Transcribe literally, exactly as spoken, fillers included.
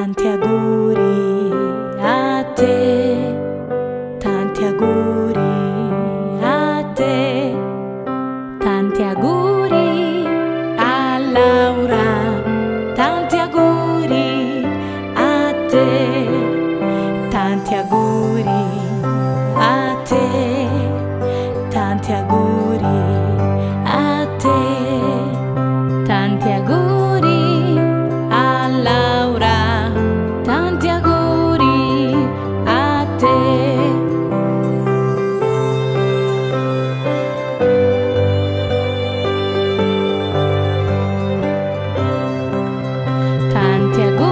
Tanti auguri a te, tanti auguri a te, tanti auguri a Laura, tanti auguri a te, tanti auguri a te, tanti auguri a te, tanti auguri a Laura, tanti auguri a te. Tanti auguri